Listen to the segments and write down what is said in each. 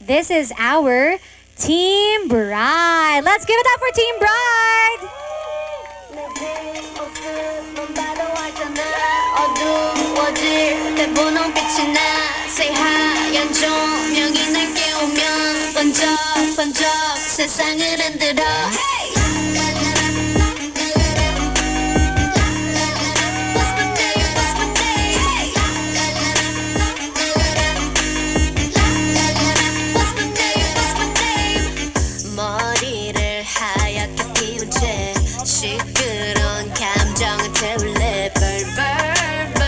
This is our Team Bride. Let's give it up for Team Bride. 머리를 하얗게 피운 채 시끄러운 감정을 태울래 벌벌벌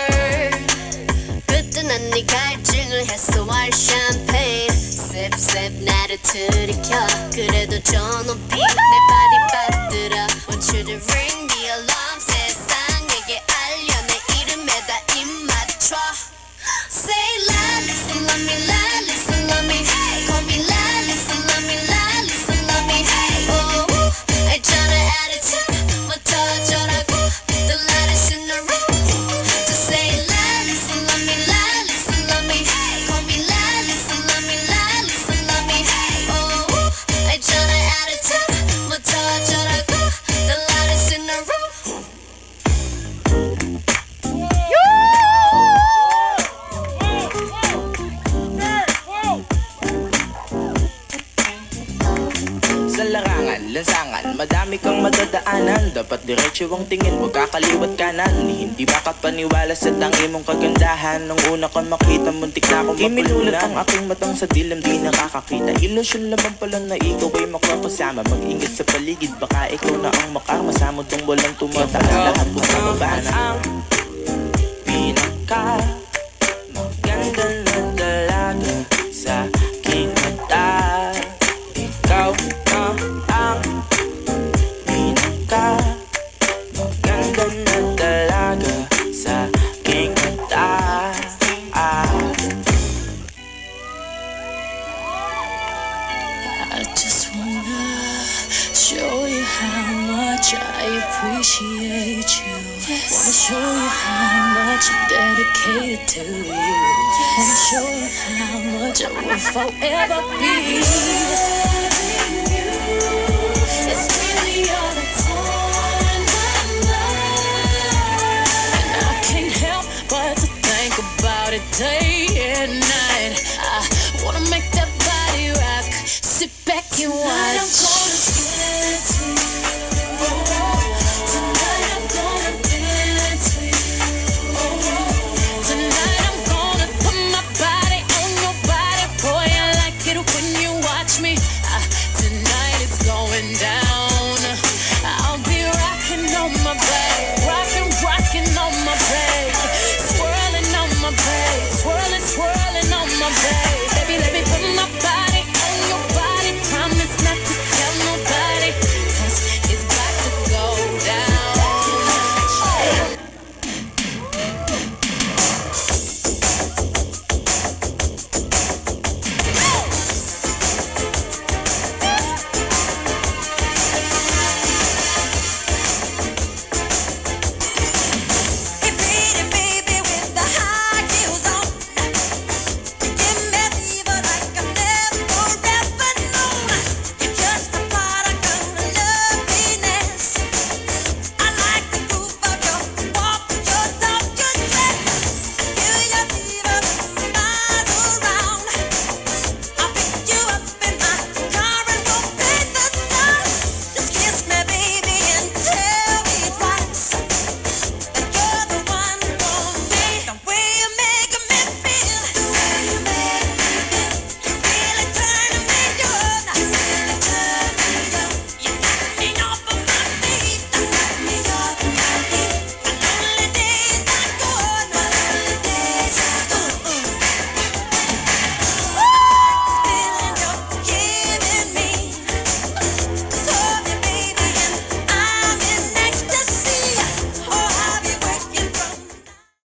그때는 네 갈증을 해소할 샴페인 셉셉 나를 들이켜 그래도 저 높이 내 바디 받들어 Want you to ring the alarm 세상에게 알려 내 이름에다 입 맞춰 Say la listen love me la listen love me call me la listen love me la listen love me oh 알잖아 attitude 뭐 터져라고 the loudest in the room Just say la listen love me la listen love me call me la listen love me la listen love me oh 알잖아 attitude 뭐 터져라고 the loudest in the room Sa larangan, lansangan, madami kang madadaanan. Dapat diretso ang tingin, huwag kakaliwat kanan. Hindi bakat paniwala sa tangi mong kagandahan. Nung una kang makita, muntik na akong mapulunan. Ang aking matang sa dilim, di nakakakita. Ilusyon lamang pala na ikaw ay makakasama. Mag-ingat sa paligid, baka ikaw na ang makarma. Sa mundong walang tumatala, lahat po sa babana. Ang pinaka maganda na dalaga sa aking mata. Ikaw ang pinaka maganda na dalaga sa aking mata. I just wanna show you how much I appreciate you. Wanna show you how much I'm dedicated to you. Wanna show you how much I will forever be. It's really all